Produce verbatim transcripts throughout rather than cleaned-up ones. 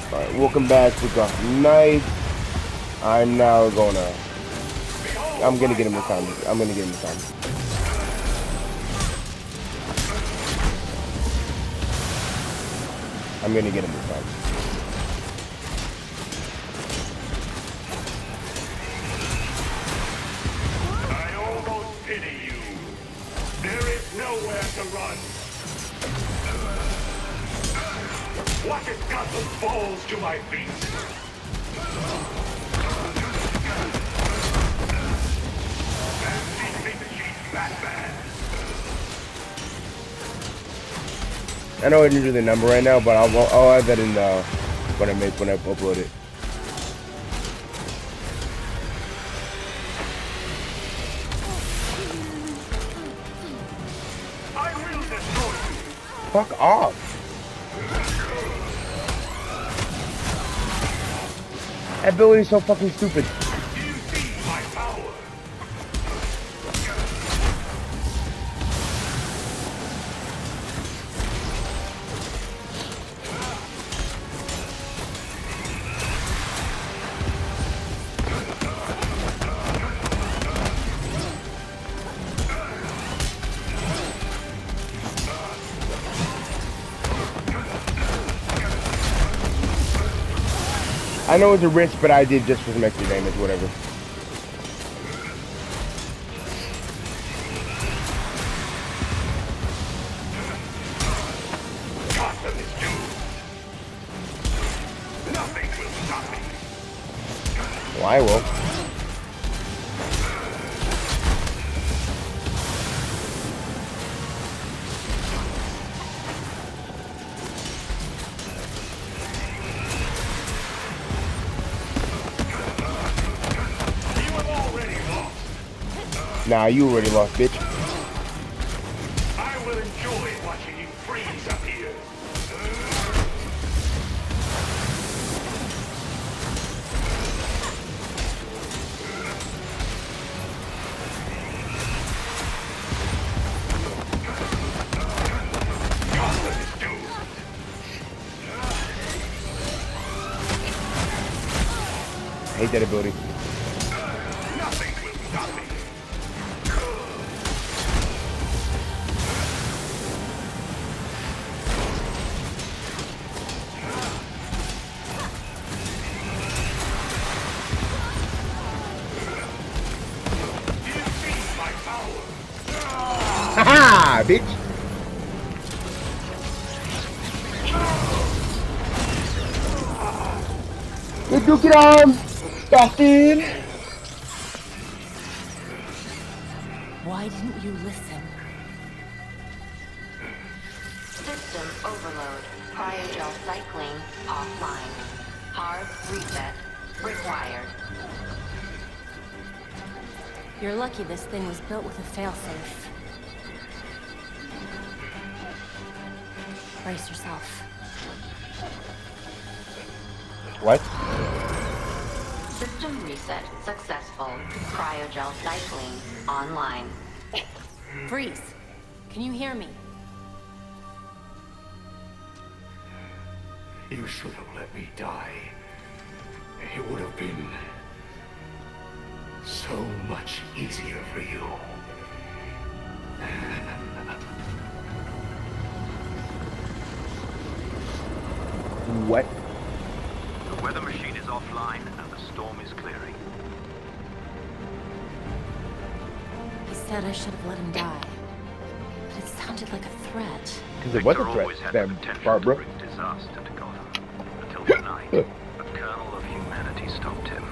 Alright, welcome back to Gotham Knights. I'm now gonna... I'm gonna get him this time. I'm gonna get him this time. I'm gonna get him this time. I almost pity you. There is nowhere to run. What if Gotham falls to my feet? I know I didn't do the number right now, but I'll, I'll add that in uh, when I make when I upload it. I will destroy you. Fuck off! That ability's so fucking stupid. Do you see my power? I know it's a risk, but I did just for some extra damage, whatever. Gotham is doomed. Nothing will stop me. Well, I will. Nah, you already lost, bitch. I will enjoy watching you freeze up here. Gotham is doomed. I hate that ability. Nothing will stop me. Haha, bitch! You took it on, bastard! Why didn't you listen? System overload. Cryogel cycling offline. Hard reset required. You're lucky this thing was built with a failsafe. Brace yourself. What? System reset successful. Cryogel cycling online. Freeze! Can you hear me? You should have let me die. It would have been so much easier for you. What? The weather machine is offline and the storm is clearing. He said I should have let him die. But it sounded like a threat. Because it was a Victor threat, always had that the potential to Barbara. bring disaster to Gotham. Until tonight, a kernel of humanity stopped him.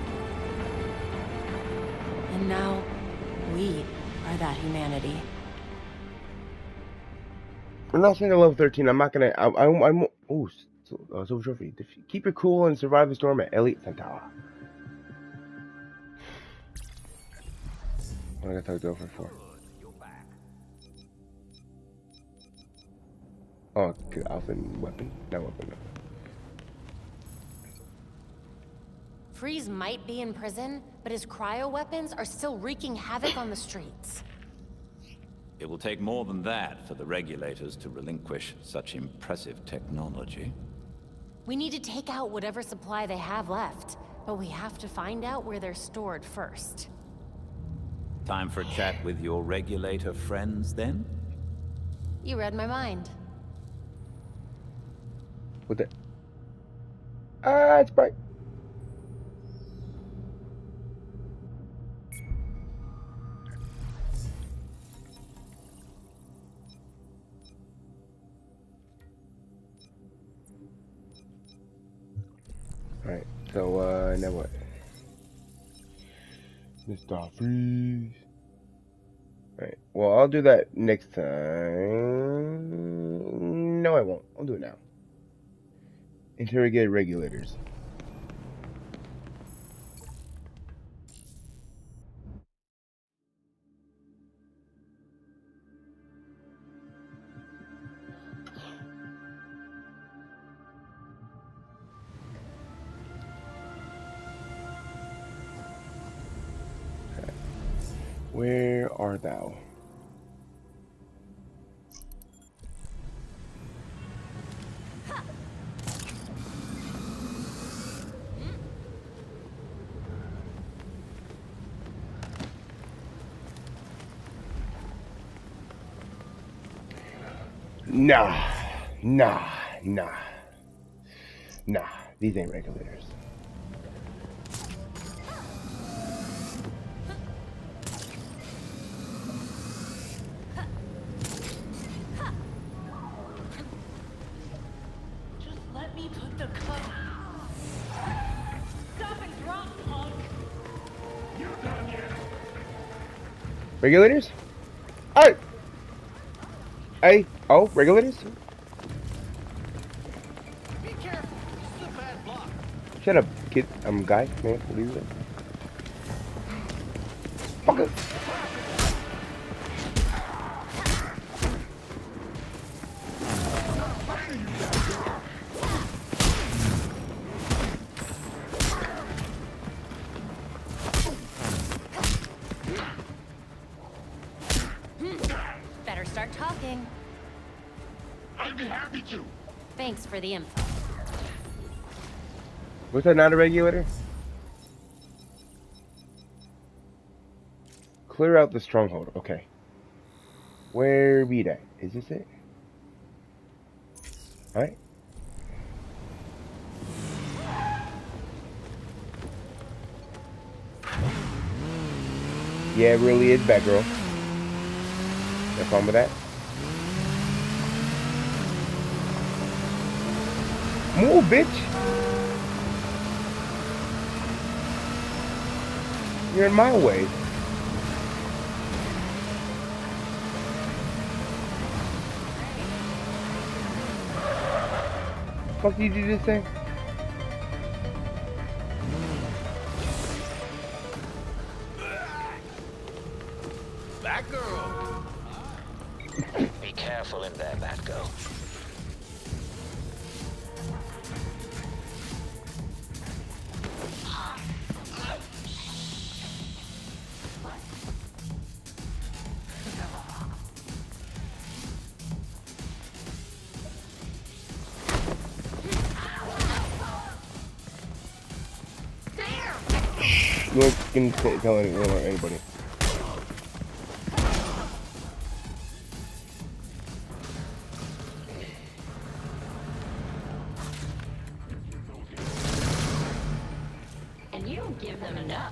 And now, we are that humanity. We're not seeing the level thirteen. I'm not gonna. I, I, I'm. Ooh, so, uh, silver trophy. Defeat- Keep it cool and survive the storm at Elliot Centaur. What I got to go for four. Oh, good outfit and weapon. No weapon. No. Freeze might be in prison, but his cryo weapons are still wreaking havoc on the streets. It will take more than that for the regulators to relinquish such impressive technology. We need to take out whatever supply they have left, but we have to find out where they're stored first. Time for a chat with your regulator friends, then? You read my mind. What the? Ah, it's bright. Alright, so, uh, now what? Mister Freeze. Alright, well, I'll do that next time. No, I won't. I'll do it now. Interrogate regulators. Where art thou? Nah, nah, nah, nah. These ain't regulators. Regulators? Hey! Hey! Oh, regulators? Be careful. This is a bad block. Shut up, kid. I'm a guy, man. What are you doing? Fuck it. Better start talking. I'd be happy to. Thanks for the info. Was that not a regulator? Clear out the stronghold. Okay. Where be that? Is this it? Alright. Yeah, it really is Batgirl. No problem with that. Move, bitch! You're in my way. Fuck you do this thing? Batgirl! Be careful in there, Batgirl. You won't fucking tell anyone or anybody. And you don't give them enough.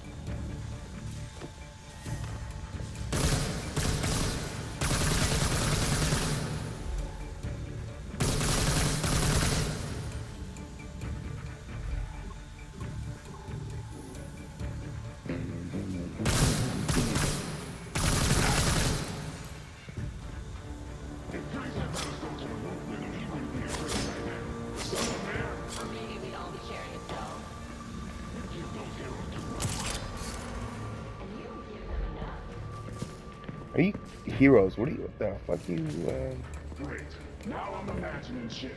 Are you heroes? What are you? What the fuck you? Uh... Great. Now I'm imagining shit.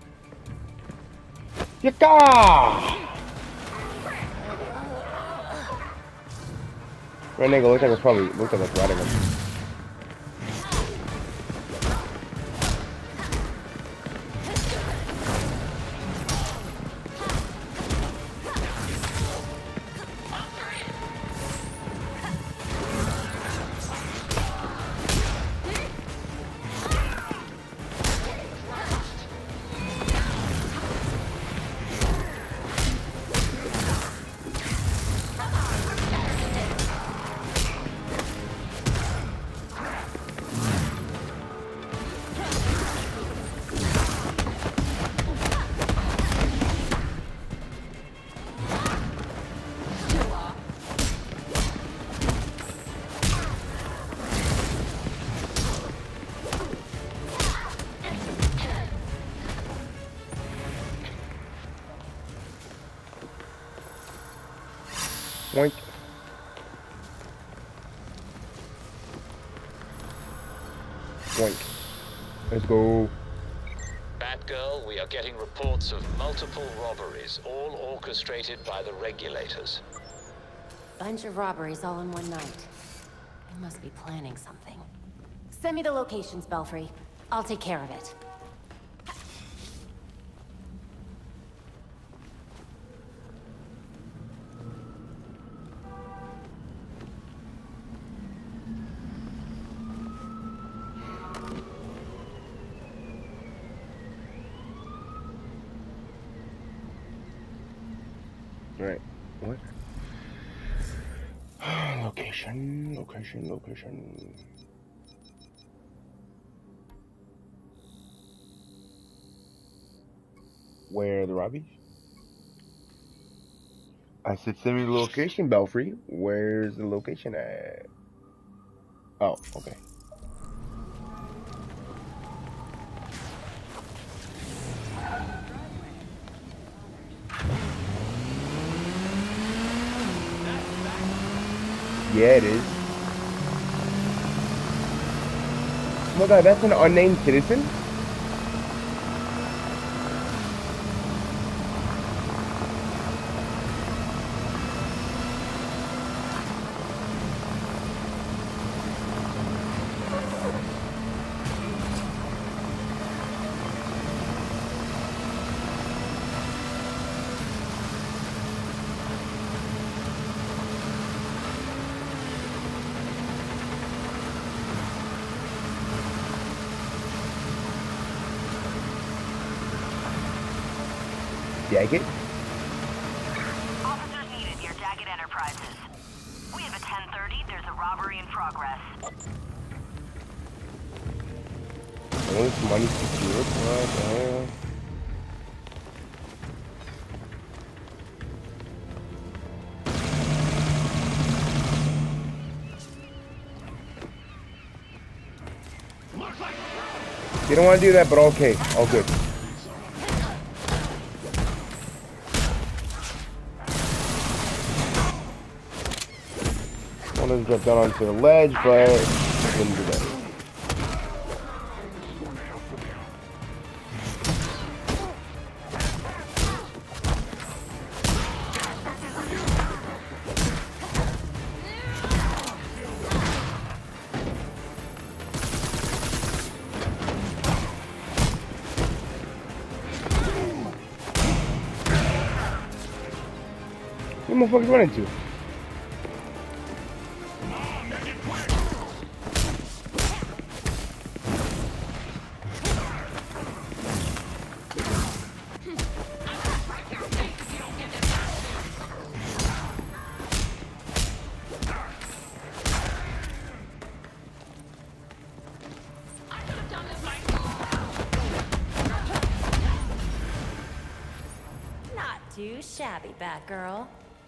Yaka! Right nigga looks like it's probably looks like it's riding him. Boink. Boink. Let's go. Batgirl, we are getting reports of multiple robberies, all orchestrated by the regulators. Bunch of robberies all in one night. They must be planning something. Send me the locations, Belfry. I'll take care of it. Right. What? Location, location, location. Where are the robbies? I said send me the location, Belfry. Where's the location at? Oh, okay. Yeah, it is. Oh my god, that's an unnamed citizen? Daggett? Officers needed near Daggett Enterprises. We have a ten thirty. There's a robbery in progress. All this money secured? What the hell? You don't want to do that, but okay. All good. Wanted to jump down onto the ledge, but didn't do that. What the motherfuckers running to? Too shabby, Batgirl.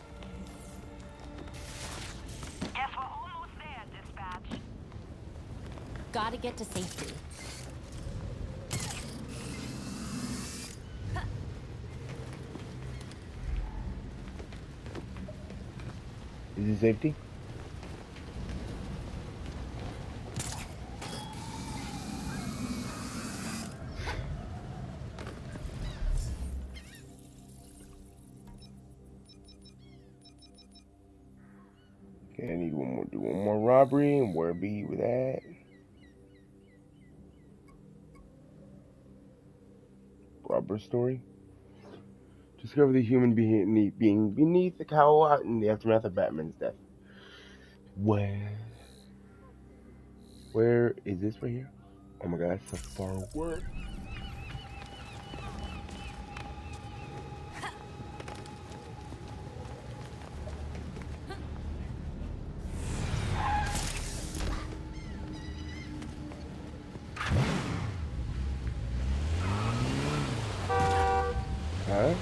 Guess we're almost there, dispatch. Gotta get to safety. Is it safety? Okay, I need one more, do one more robbery, and where be with that? Robber story. Discover the human being being beneath the cowl out in the aftermath of Batman's death. Where? Where is this right here? Oh my god, that's so far away. Huh?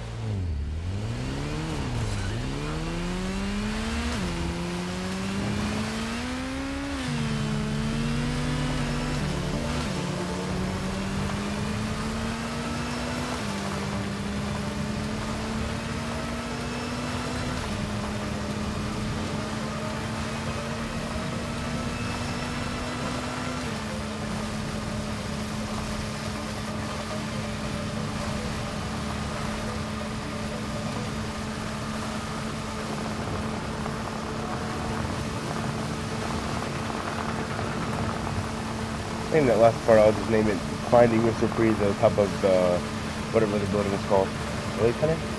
I think that last part I'll just name it Finding Mister Freeze on top of the whatever the building is called. Really kind of?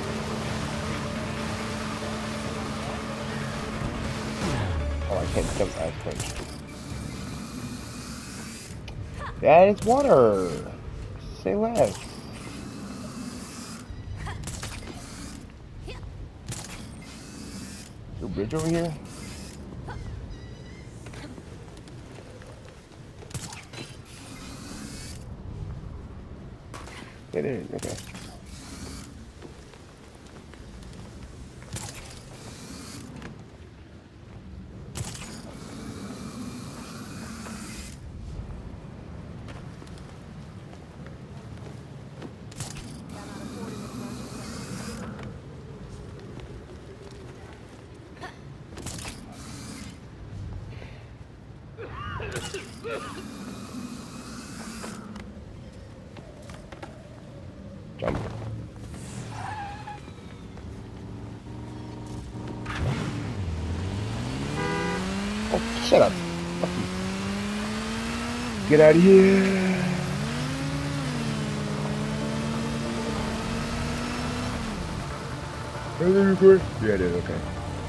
Oh, I can't jump that quick. That is water. Say less. Is there a bridge over here? Yeah, there is. Okay. Jump. Oh, shut up. Fuck you. Get out of here. Are they recording? Yeah, it is. Okay.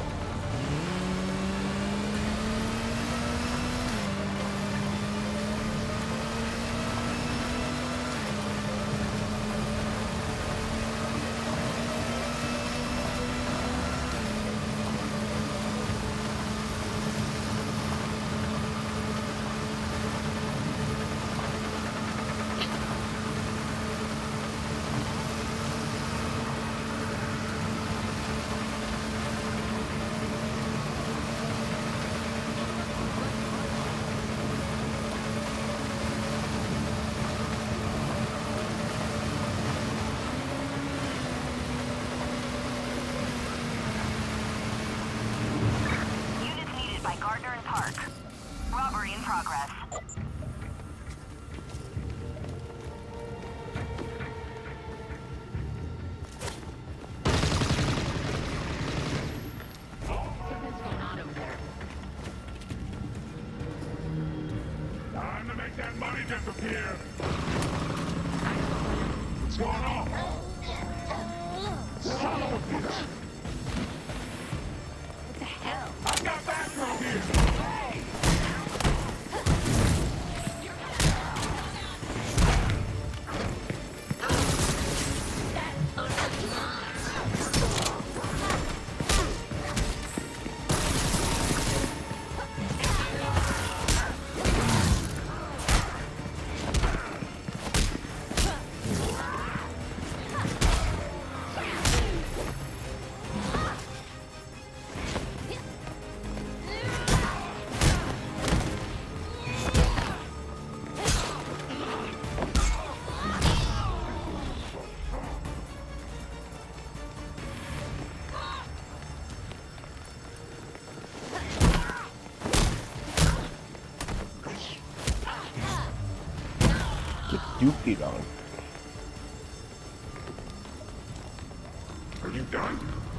Gardner and Park. Robbery in progress. Time to make that money disappear. What's going on? Son of a bitch. What the hell? I've got background here. Dookie dog. Are you done?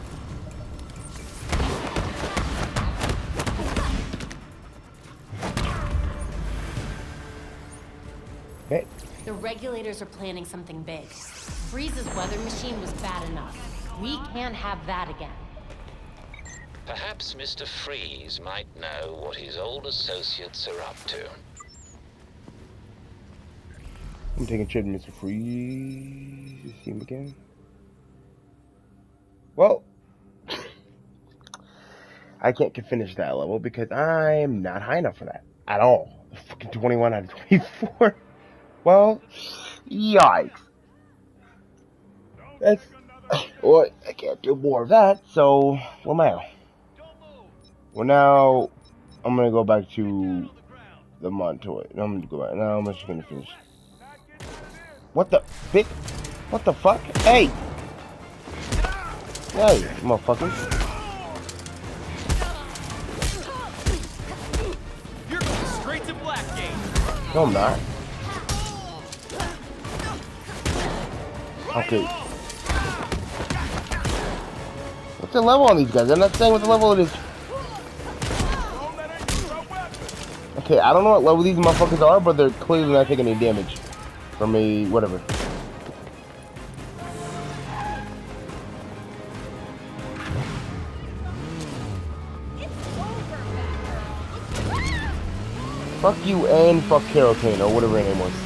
Hey. The regulators are planning something big. Freeze's weather machine was bad enough. We can't have that again. Perhaps Mister Freeze might know what his old associates are up to. I'm taking shit, Mister Freeze. You see him again? Well, I can't finish that level because I'm not high enough for that at all. Fucking twenty-one out of twenty-four. Well, yikes. That's well, I can't do more of that. So, well, now, well now, I'm gonna go back to the Montoya. No, I'm gonna go back. No, I'm just gonna finish. What the big? What the fuck? Hey! Hey, motherfucker! You're going straight to Blackgate. No, I'm not. Okay. What's the level on these guys? I'm not saying what the level it is. Okay, I don't know what level these motherfuckers are, but they're clearly not taking any damage from me, whatever. Fuck you and fuck Carol Kane, or whatever her name was.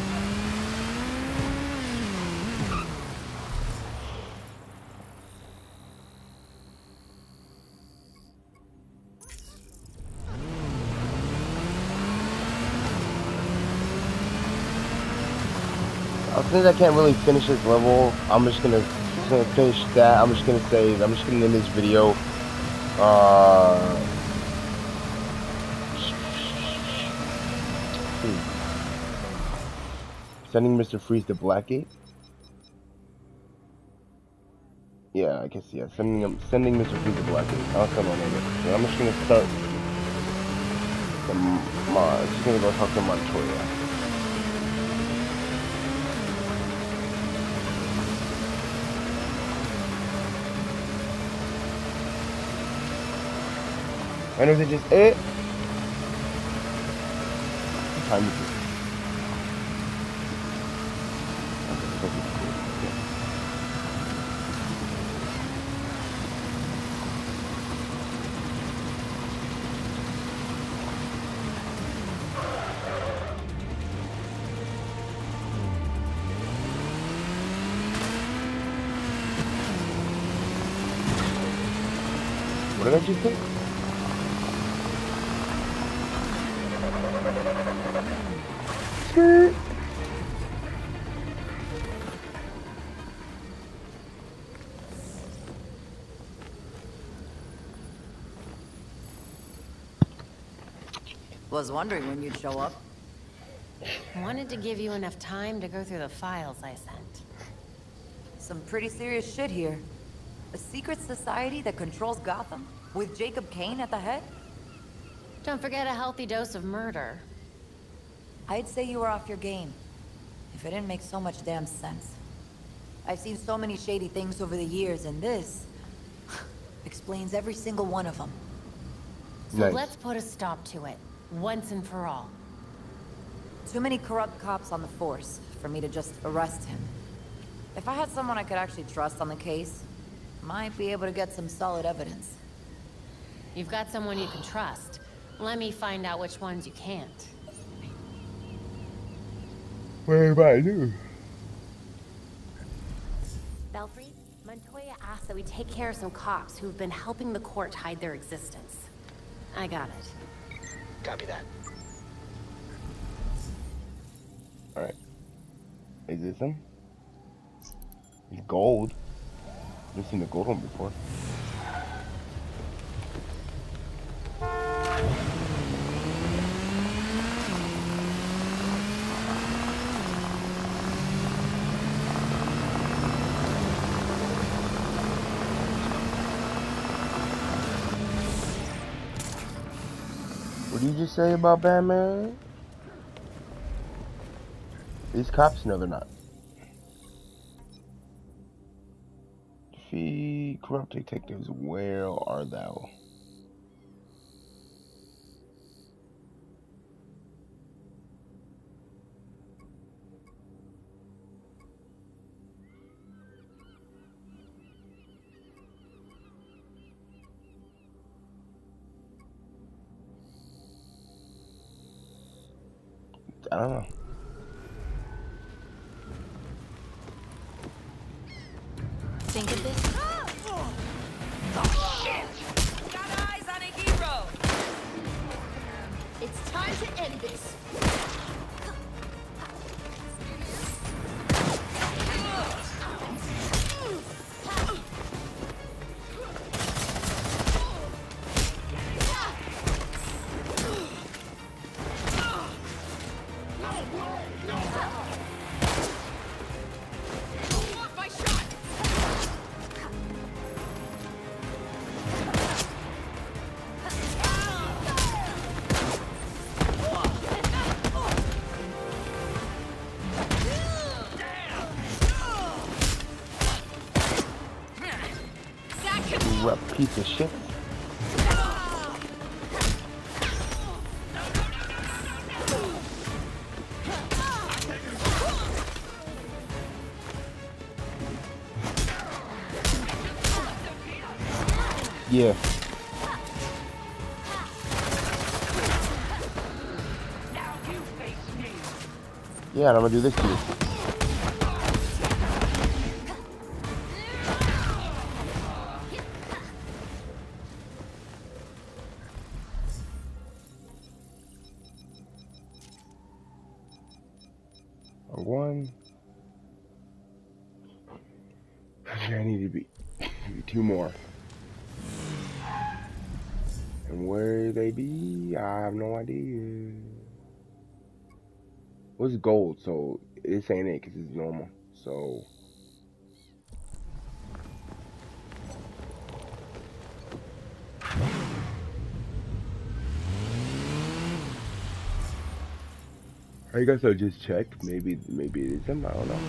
Since I can't really finish this level, I'm just gonna, just gonna finish that. I'm just gonna save. I'm just gonna end this video. Uh, hmm. Sending Mister Freeze to Blackgate. Yeah, I guess yeah. Sending him, sending Mister Freeze to Blackgate. I'll send my name. So I'm just gonna start. The mod. Just gonna go talk to Montoya. I know they just it. What time is it? What did I just think? Was wondering when you'd show up. I wanted to give you enough time to go through the files I sent. Some pretty serious shit here. A secret society that controls Gotham? With Jacob Kane at the head? Don't forget a healthy dose of murder. I'd say you were off your game. If it didn't make so much damn sense. I've seen so many shady things over the years, and this explains every single one of them. So nice. Let's put a stop to it, once and for all. Too many corrupt cops on the force for me to just arrest him. If I had someone I could actually trust on the case, might be able to get some solid evidence. You've got someone you can trust. Let me find out which ones you can't. What am I do? Belfry, Montoya asked that we take care of some cops who've been helping the court hide their existence. I got it. Copy that. Alright. Is this him? It's gold. I've seen the gold one before. What did you just say about Batman? These cops? No, they're not. Defeat corrupt detectives, where are thou? I don't know. Think of this? Oh, shit! Got eyes on a hero! It's time to end this. You a piece of shit. Yeah. Yeah, and I'm gonna do this to you. One. Okay, I need to be two more. And where they be? I have no idea. What's gold? So this ain't it because it's normal. So I guess I'll just check. Maybe maybe it is him. I don't know.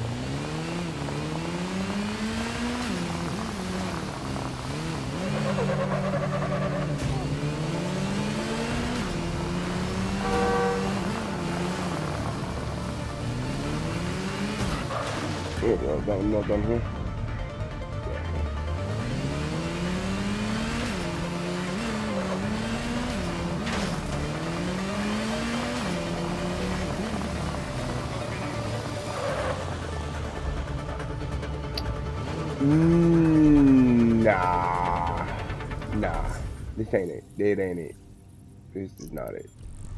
Oh, well, I'm not done here. Mm, nah, nah. This ain't it. It ain't it. This is not it.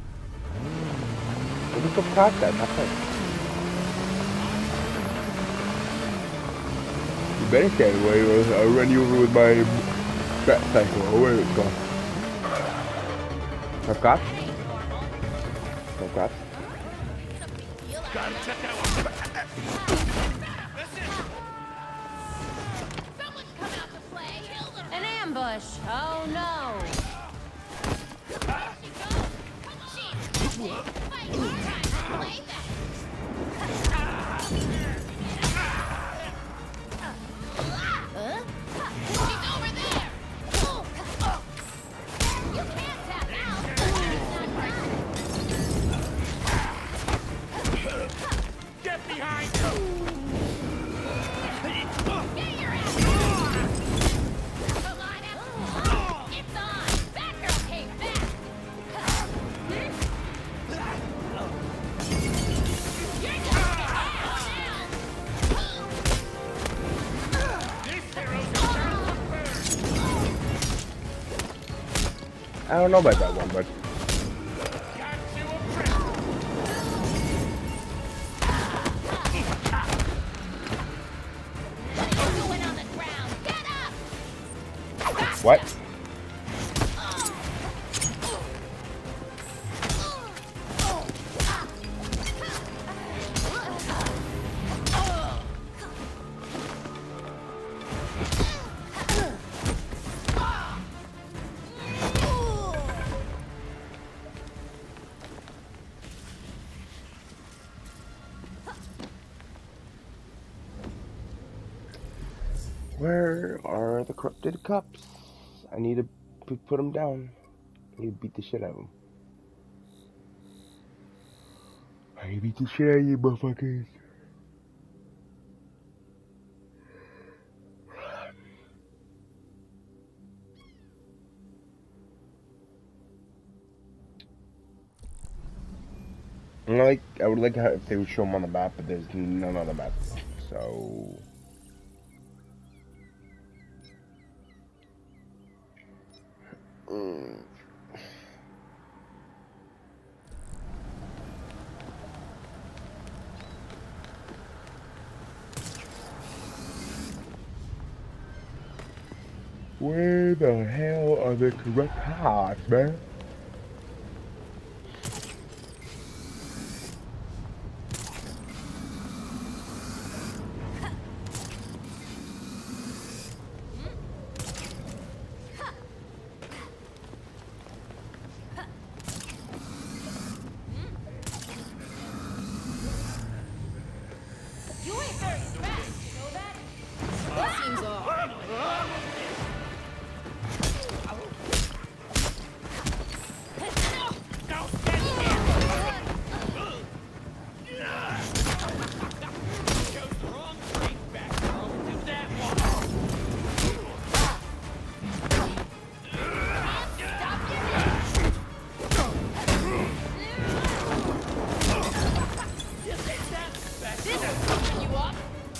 What the fuck cost that? Not that. You better stand away or I'll run you over with my fat cycle or where it's gone. No cops? No cops? Gotta check that one. An ambush! Oh no! Get behind! I don't know about that one, but what? Where are the corrupted cops? I need to p put them down. I need to beat the shit out of them. I need to beat the shit out of you, motherfuckers. And like, I would like how if they would show them on the map, but there's none on the map. So. Mm. Where the hell are the correct cops, man?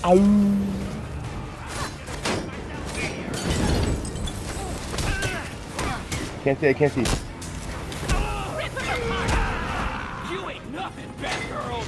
Can't see, I can't see. You ain't nothing, Batgirl.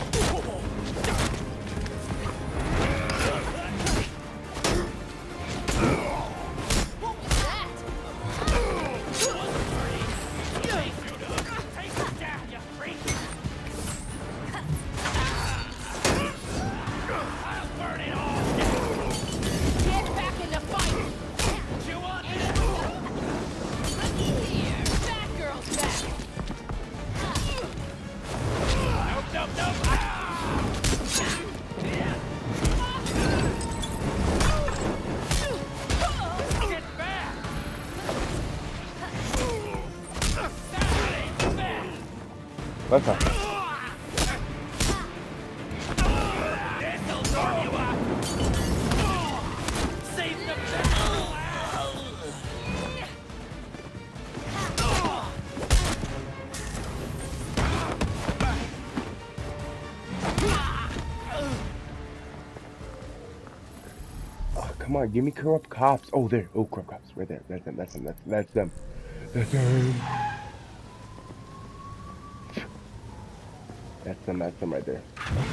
What's up? Oh, come on, give me corrupt cops. Oh, there. Oh, corrupt cops. Right there. That's them. That's them. That's, that's them. That's them. That's them, that's them right there.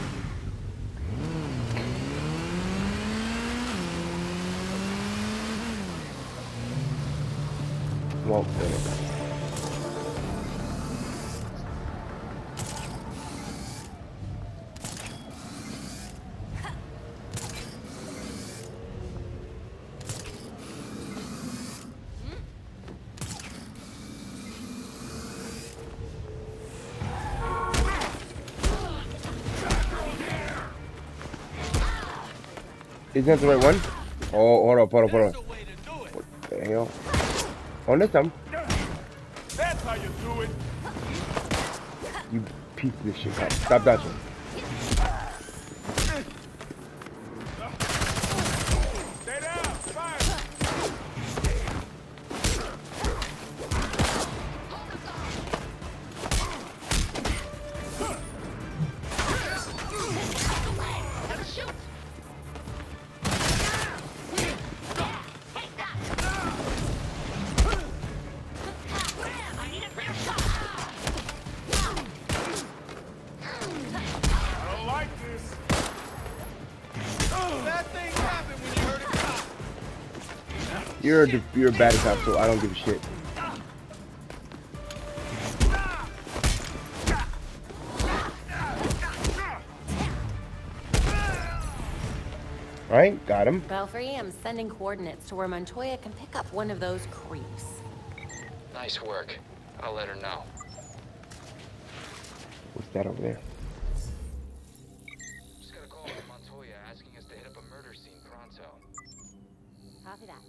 Well, there we go. Isn't that the right one? Oh, hold up, hold up, hold up. What the hell? Oh, that's them. That's how you do it. You piece of this shit. Stop dodging. Stay down. Fire. You're a, you're a bad cop, so I don't give a shit. Alright, got him. Belfry, I'm sending coordinates to where Montoya can pick up one of those creeps. Nice work. I'll let her know. What's that over there? Just got a call from Montoya asking us to hit up a murder scene pronto. Copy that.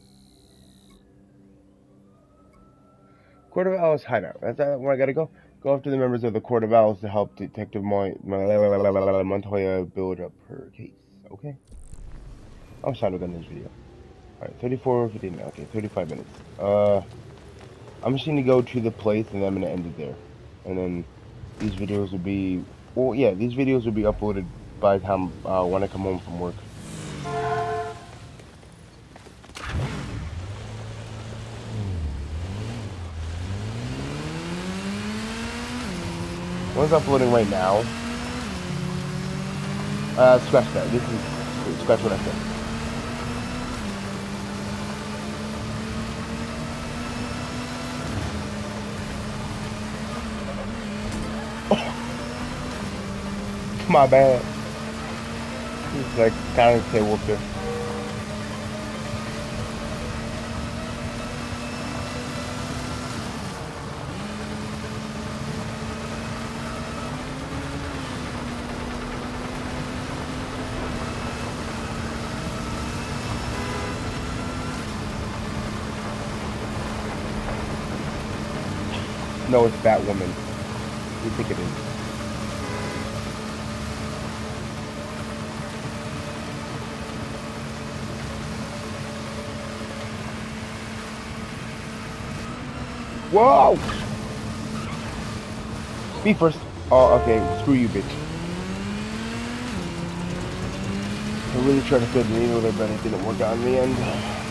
Court of Owls hideout. That's where I gotta go. Go after the members of the Court of Owls to help Detective Moy Montoya build up her case. Okay. I'm trying to get in this video. Alright, thirty-four fifteen. Okay, thirty-five minutes. Uh, I'm just gonna go to the place and then I'm gonna end it there. And then these videos will be, well, yeah, these videos will be uploaded by the time uh, when I come home from work. One's uploading right now. Uh, scratch that. This is scratch what I said. Oh. My bad. It's like kind of say whoop there. No, it's Batwoman. You think it is? Whoa! Me first. Oh, okay. Screw you, bitch. I really tried to fit the needle there, but it didn't work out in the end.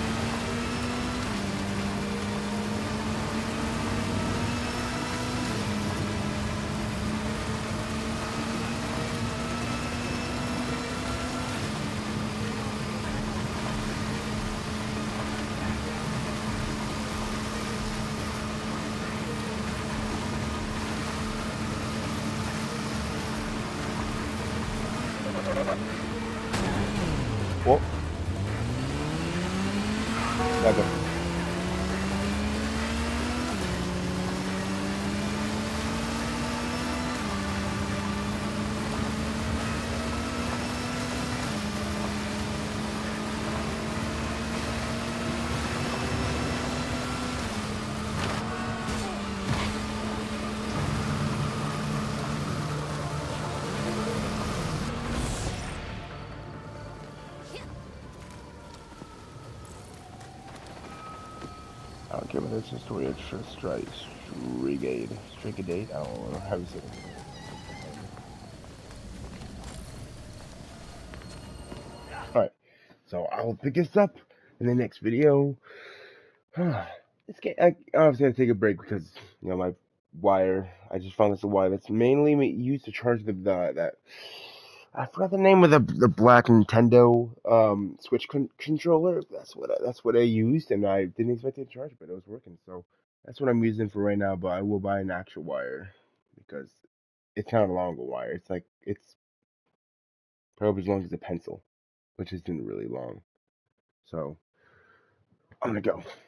Whoa. Back up. I don't care whether it's a story of strikes, Strigade, Strigade, I don't know how you say it. Alright, so I'll pick this up in the next video. This game, I obviously had to take a break because, you know, my wire, I just found this a wire that's mainly used to charge the, the that, I forgot the name of the the black Nintendo um, Switch con controller. That's what I, that's what I used, and I didn't expect it to charge, but it was working. So that's what I'm using for right now. But I will buy an actual wire because it's kind of a longer wire. It's like it's probably as long as a pencil, which isn't really long. So I'm gonna go.